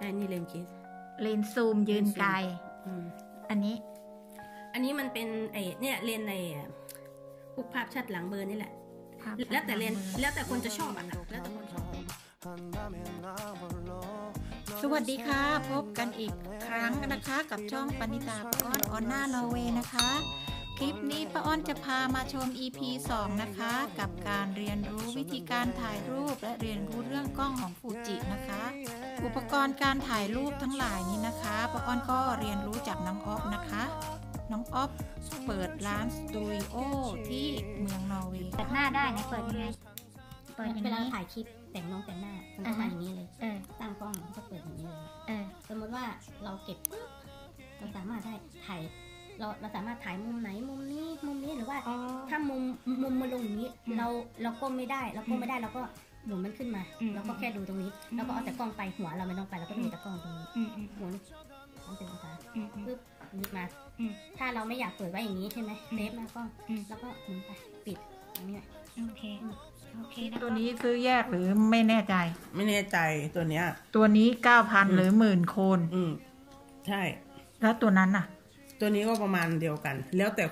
นี่เลนคิสเลนซูมยืนไกลอันนี้มันเป็นเนี่ยเลนพวกภาพชัดหลังเบอร์นี่แหละแล้วแต่เลนแล้วแต่คนจะชอบอ่ะแล้วแต่คนชอบสวัสดีค่ะพบกันอีกครั้งนะคะกับช่องปณิตาป้าอ้อนออนหน้านอร์เวย์นะคะคลิปนี้ป้าอ้อนจะพามาชม EP 2 นะคะกับการเรียนรู้วิธีการถ่ายรูปและเรียนรู้เรื่องกล้องของฟูจินะคะอุปกรณ์การถ่ายรูปทั้งหลายนี้นะคะป้าอ้อนก็เรียนรู้จากน้องออฟนะคะน้องออฟเปิดร้านสตูดิโอที่เมืองนอร์เวย์เปิดหน้าได้นะเปิดยังไงเปิดอย่างนี้เวลาถ่ายคลิปแต่งหน้ามันก็มาอย่างนี้เลยตั้งกล้องก็เปิดอย่างนี้เลยสมมติว่าเราเก็บปุ๊บเราสามารถได้ถ่ายเราสามารถถ่ายมุมไหนมุมนี้หรือว่าถ้ามุมมาลงอย่างนี้เราก้มไม่ได้เราก็หมุนมันขึ้นมาเราก็แค่ดูตรงนี้เราก็เอาแต่กล้องไปหัวเราไม่ต้องไปเราก็ดูแต่กล้องตรงนี้หมุน30 องศาปุ๊บนึกมาถ้าเราไม่อยากเปิดไว้อย่างนี้ใช่ไหมเซฟหน้ากล้องแล้วก็หมุนไปปิดอย่างนี้โอเคตัวนี้ซื้อแยกหรือไม่แน่ใจตัวเนี้ยตัวนี้ 9,000 หรือ 10,000 โคนใช่แล้วตัวนั้นน่ะตัวนี้ก็ประมาณเดียวกันแล้วแต่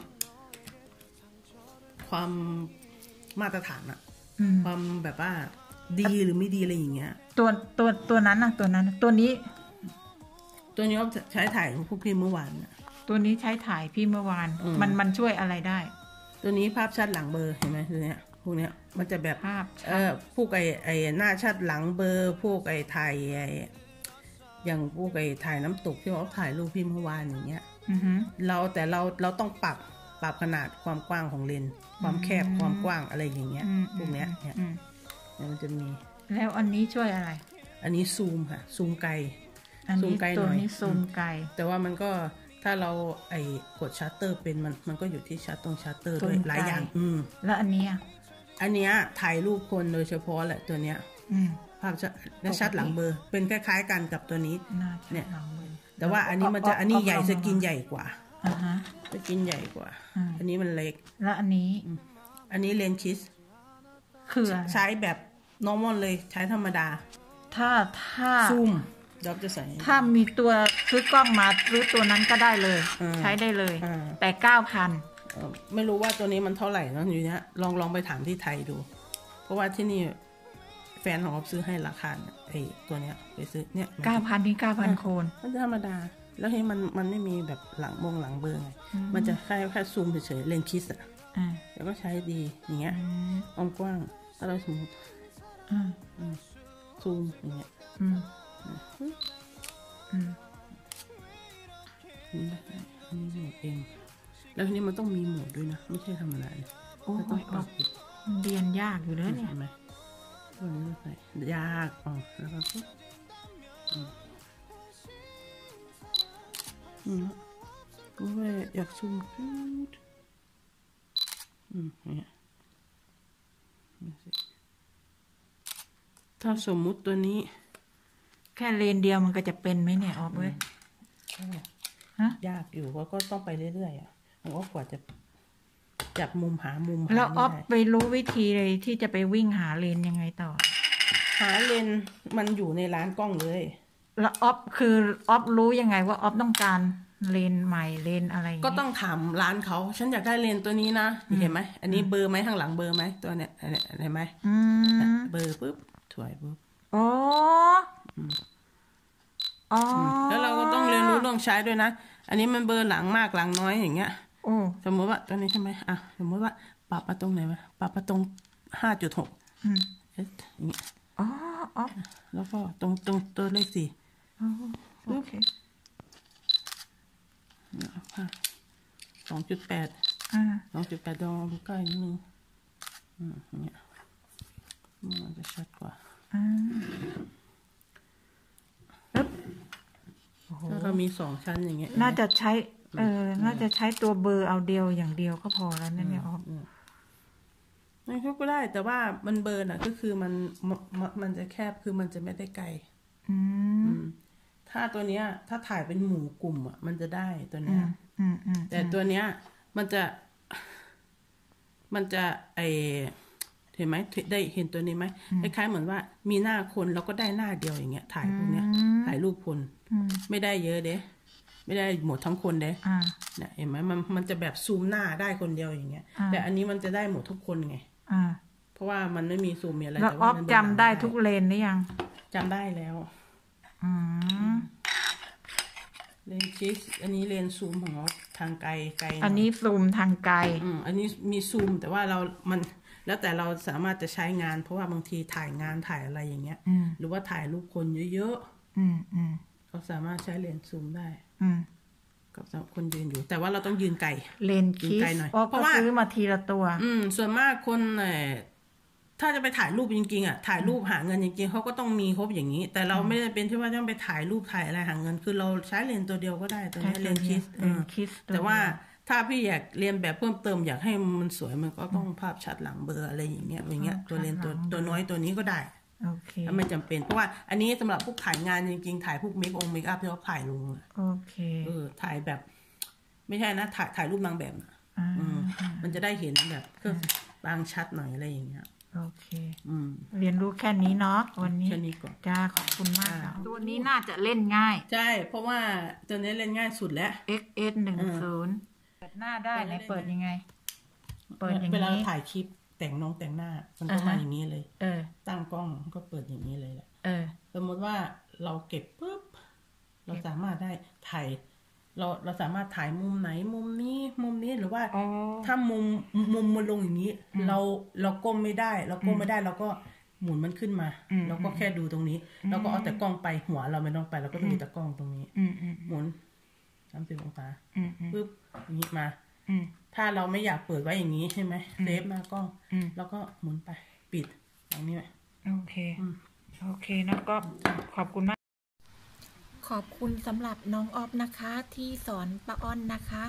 ความมาตรฐานอะความแบบว่าดีหรือไม่ดีอะไรอย่างเงี้ยตัวนั้นน่ะตัวนี้ใช้ถ่ายพวกพี่เมื่อวานตัวนี้ใช้ถ่ายพี่เมื่อวานมันช่วยอะไรได้ตัวนี้ภาพชัดหลังเบอร์เห็นไหมตัวเนี้ยพวกเนี้ยมันจะแบบภาพพวกไอ้หน้าชัดหลังเบอร์พวกไอ้ถ่ายอย่างพวกไอ้ถ่ายน้ำตกที่เขาถ่ายรูปพี่เมื่อวานอย่างเงี้ยเราต้องปรับขนาดความกว้างของเลนความแคบความกว้างอะไรอย่างเงี้ยพวกเนี้ยเนี่ยมันจะมีแล้วอันนี้ช่วยอะไรอันนี้ซูมค่ะซูมไกลซูมไกลหน่อยซูมไกลแต่ว่ามันก็ถ้าเรากดชัตเตอร์เป็นมันก็อยู่ที่ชัตเตอร์ด้วยหลายอย่างแล้วอันนี้ถ่ายรูปคนโดยเฉพาะแหละตัวเนี้ยภาพชัดหลังเบอร์เป็นคล้ายๆกันกับตัวนี้เนี่ยแต่ว่าอันนี้มันจะอันนี้ใหญ่สกินใหญ่กว่าสกินใหญ่กว่าอันนี้มันเล็กแล้วอันนี้เลนคิสคือใช้แบบ normal เลยใช้ธรรมดาถ้าซูมจะใส่ถ้ามีตัวซื้อกล้องมาซื้อตัวนั้นก็ได้เลยใช้ได้เลยแต่ 9,000 ไม่รู้ว่าตัวนี้มันเท่าไหร่นะอยู่เนี้ยลองไปถามที่ไทยดูเพราะว่าที่นี่แฟนของเขาซื้อให้ราคาตัวเนี้ยไปซื้อเนี่ย 9,000 นี่ 9,000 โคนมันธรรมดาแล้วให้มันไม่มีแบบหลังเบอร์ไงมันจะแค่ซูมเฉยๆเลนส์คิสแล้วก็ใช้ดีอย่างเงี้ยกว้างถ้าเราสมมติซูมอย่างเงี้ยนี่โหมดเองแล้วทีนี้มันต้องมีโหมดด้วยนะไม่ใช่ธรรมดาโอ้ยเรียนยากอยู่เลยเนี่ยเห็นไหมตัวนี้ใส่ยากแล้วก็ก็เลยอยากซูมเนี่ยถ้าสมมุติตัวนี้แค่เลนเดียวมันก็จะเป็นไหมเนี่ยออกเว้ยยากอยู่ก็ต้องไปเรื่อยๆมันก็กว่าจะจับมุมหามุมแล้วออฟไปรู้วิธีเลยที่จะไปวิ่งหาเลนยังไงต่อหาเลนมันอยู่ในร้านกล้องเลยแล้วออฟรู้ยังไงว่าออฟต้องการเลนใหม่เลนอะไรก็ต้องถามร้านเขาฉันอยากได้เลนตัวนี้นะเห็นไหมอันนี้เบอร์ไหมข้างหลังเบอร์ไหมตัวเนี้ยเห็นไหมเบอร์ปุ๊บถอยปุ๊บแล้วเราก็ต้องเรียนรู้เรื่องใช้ด้วยนะอันนี้มันเบอร์หลังมากหลังน้อยอย่างเงี้ยสมมติว่าตัวนี้ใช่ไหมสมมติว่าปรับมาตรงไหนวะปรับมาตรง 5.6 อย่างเงี้ยแล้วก็ตรงตัวเลข4 โอเค 2.8 ดองใกล้นิดนึงอย่างเงี้ยมันจะชัดกว่าถ้าเรามี2ชั้นอย่างเงี้ยน่าจะใช้ตัวเบอร์เอาเดียวอย่างเดียวก็พอแล้วนั่นเนี่ยนั่นก็ได้แต่ว่ามันเบอร์น่ะก็คือมันจะแคบคือมันจะไม่ได้ไกลถ้าตัวเนี้ยถ้าถ่ายเป็นหมู่กลุ่มมันจะได้ตัวเนี้ยแต่ตัวเนี้ยมันจะห็นไหมได้เห็นตัวนี้ไหมคล้ายๆเหมือนว่ามีหน้าคนแล้วก็ได้หน้าเดียวอย่างเงี้ยถ่ายพวกเนี้ยถ่ายรูปคนไม่ได้เยอะเด้ไม่ได้หมดทั้งคนเด้เนี่ยเห็นไหมมันจะแบบซูมหน้าได้คนเดียวอย่างเงี้ยแต่อันนี้มันจะได้หมดทุกคนไงเพราะว่ามันไม่มีซูมมีอะไรแล้วออฟจำได้ทุกเลนหรือยังจำได้แล้วเลนชิสอันนี้เลนซูมของออฟทางไกลอันนี้ซูมทางไกลอันนี้มีซูมแต่ว่ามันแล้วแต่เราสามารถจะใช้งานเพราะว่าบางทีถ่ายงานถ่ายอะไรอย่างเงี้ยหรือว่าถ่ายรูปคนเยอะๆเขาสามารถใช้เลนซูมได้กับคนยืนอยู่แต่ว่าเราต้องยืนไกลเลนคิสเพราะว่าซื้อมาทีละตัวส่วนมากคนถ้าจะไปถ่ายรูปจริงๆอ่ะถ่ายรูปหาเงินจริงๆเขาก็ต้องมีครบอย่างนี้แต่เราไม่ได้เป็นที่ว่าต้องไปถ่ายรูปถ่ายอะไรหาเงินคือเราใช้เลนตัวเดียวก็ได้ตัวนี้เลนคิสแต่ว่าถ้าพี่อยากเรียนแบบเพิ่มเติมอยากให้มันสวยมันก็ต้องภาพชัดหลังเบลออะไรอย่างเงี้ยตัวเลนตัวน้อยตัวนี้ก็ได้ไม่จำเป็นเพราะว่าอันนี้สำหรับพวกถ่ายงานจริงๆถ่ายพวกเมคอัพที่เขาถ่ายลงถ่ายแบบไม่ใช่นะถ่ายรูปนางแบบมันจะได้เห็นแบบเครื่องบางชัดหน่อยอะไรอย่างเงี้ยโอเคเรียนรู้แค่นี้เนาะวันนี้แค่นี้ก่อนจ้าขอบคุณมากตัวนี้น่าจะเล่นง่ายใช่เพราะว่าตัวนี้เล่นง่ายสุดแล้ว XS10 เปิดหน้าได้ไหนเปิดยังไงเปิดอย่างนี้เวลาถ่ายคลิปแต่งหน้ามันก็มาอย่างนี้เลยตั้งกล้องก็เปิดอย่างนี้เลยแหละสมมติว่าเราเก็บปุ๊บเราสามารถได้ถ่ายเราสามารถถ่ายมุมไหนมุมนี้หรือว่าถ้ามุมมันลงอย่างนี้เราก้มไม่ได้เราก็หมุนมันขึ้นมาเราก็แค่ดูตรงนี้เราก็เอาแต่กล้องไปหัวเราไม่ต้องไปเราก็ดูแต่กล้องตรงนี้หมุน30 องศาปุ๊บอย่างนี้มาถ้าเราไม่อยากเปิดไว้อย่างนี้ใช่ไหมเซฟหน้ากล้องแล้วก็หมุนไปปิดอย่างนี้ไหมโอเคนะก็ขอบคุณมากขอบคุณสำหรับน้องออฟนะคะที่สอนป้าอ้อนนะคะ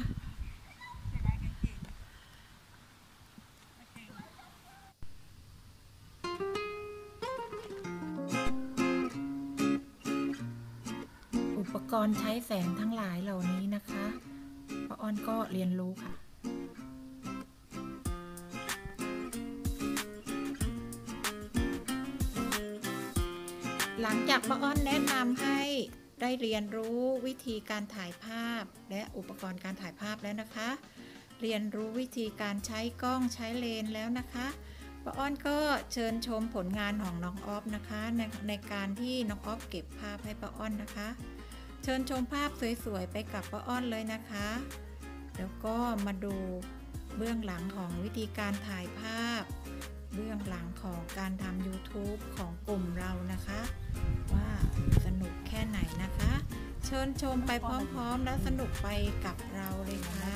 อุปกรณ์ใช้แสงทั้งหลายเหล่านี้นะคะป้าอ้อนก็เรียนรู้ค่ะหลังจากป้าอ้อนแนะนำให้ได้เรียนรู้วิธีการถ่ายภาพและอุปกรณ์การถ่ายภาพแล้วนะคะเรียนรู้วิธีการใช้กล้องใช้เลนส์แล้วนะคะป้าอ้อนก็เชิญชมผลงานของน้องออฟนะคะในการที่น้องออฟเก็บภาพให้ป้าอ้อนนะคะเชิญชมภาพสวยๆไปกับป้าอ้อนเลยนะคะแล้วก็มาดูเบื้องหลังของวิธีการถ่ายภาพเบื้องหลังของการทำ YouTube ของกลุ่มเรานะคะว่าสนุกแค่ไหนนะคะเชิญชมไปพร้อมๆแล้วสนุกไปกับเราเลยค่ะ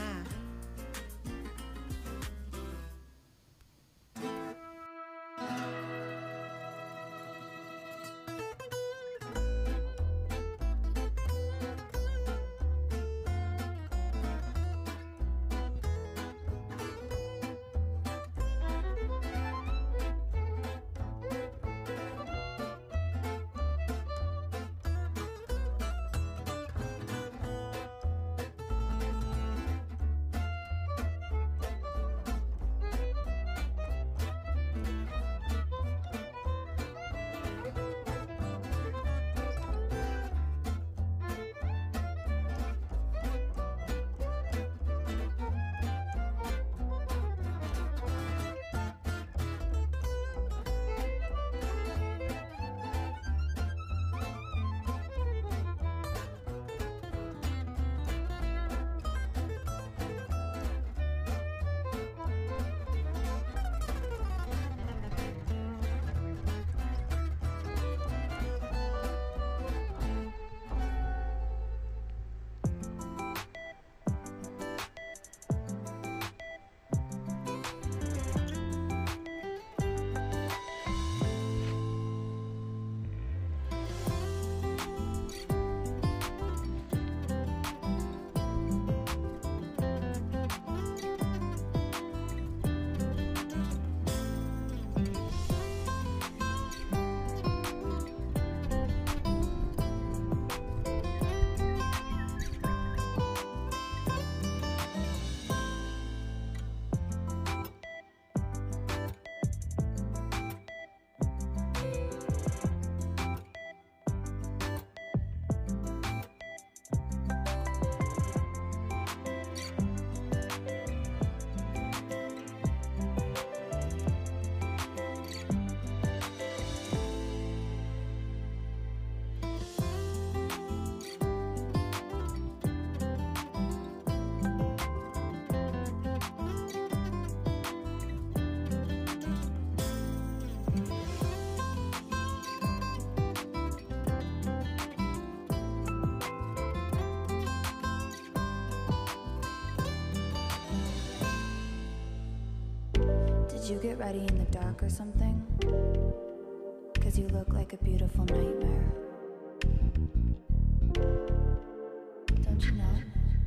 Did you get ready in the dark or something? 'Cause you look like a beautiful nightmare. Don't you know?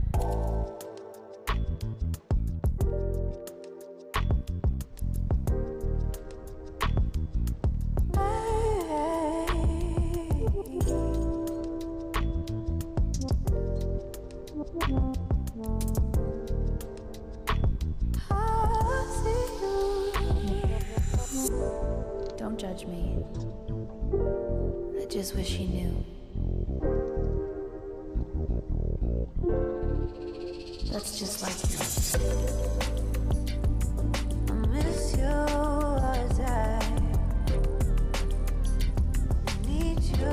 Don't judge me. I just wish he knew. That's just like you. I miss you as I need you.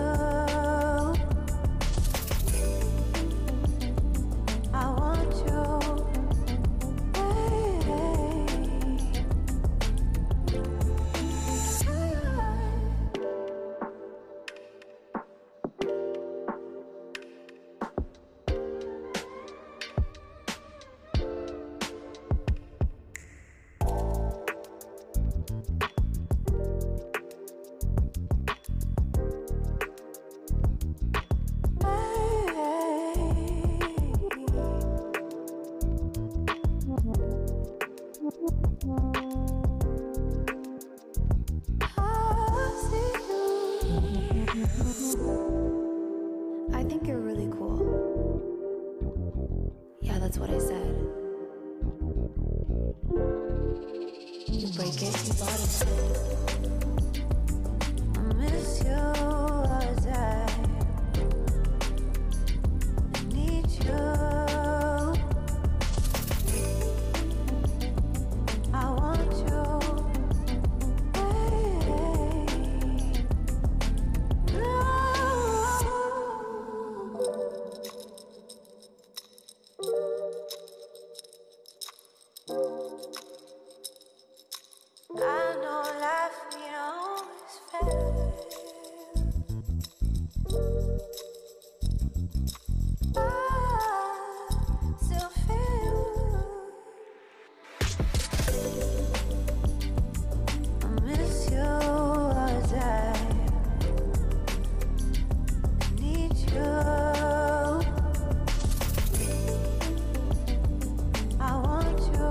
I want you. I think you're really cool. Yeah, that's what I said. You break it, you bought it. I miss you as I need you. I want you. I know life ain't always fair. I still feel I miss you as I need you. I want you.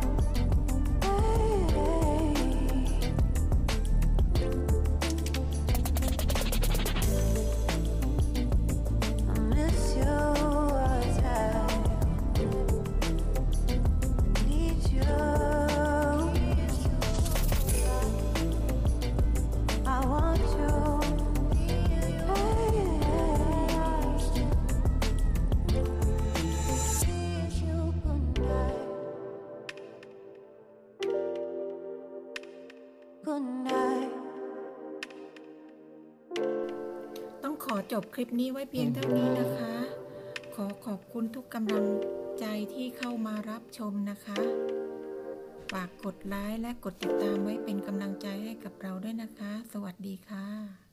ต้องขอจบคลิปนี้ไว้เพียงเท่านี้นะคะ ขอขอบคุณทุกกำลังใจที่เข้ามารับชมนะคะ ฝากกดไลค์และกดติดตามไว้เป็นกำลังใจให้กับเราด้วยนะคะ สวัสดีค่ะ